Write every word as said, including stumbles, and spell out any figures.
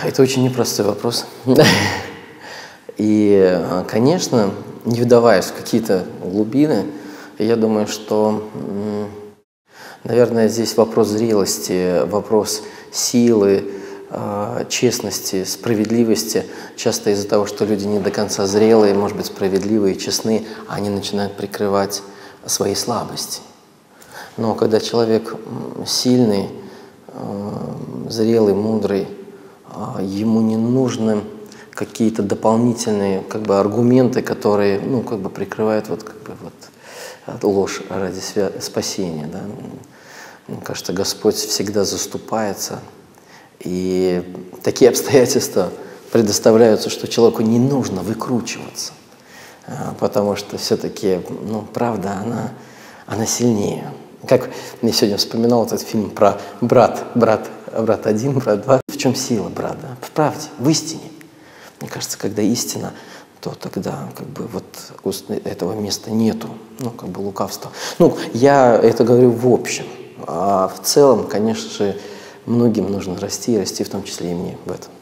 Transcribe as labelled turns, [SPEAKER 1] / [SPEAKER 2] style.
[SPEAKER 1] Это очень непростой вопрос. И, конечно, не вдаваясь в какие-то глубины, я думаю, что, наверное, здесь вопрос зрелости, вопрос силы, честности, справедливости. Часто из-за того, что люди не до конца зрелые, может быть, справедливые, честны, они начинают прикрывать свои слабости. Но когда человек сильный, зрелый, мудрый, ему не нужны какие-то дополнительные как бы аргументы, которые ну, как бы прикрывают вот, как бы, вот, ложь ради спасения. Да? Мне кажется, Господь всегда заступается. И такие обстоятельства предоставляются, что человеку не нужно выкручиваться, потому что все-таки ну, правда, она, она сильнее. Как я сегодня вспоминал этот фильм про брат, брат, брат один, брат два. В чем сила брата? В правде, в истине. Мне кажется, когда истина, то тогда как бы вот этого места нету, ну как бы лукавства. Ну, я это говорю в общем, а в целом, конечно же, многим нужно расти, и расти в том числе и мне в этом.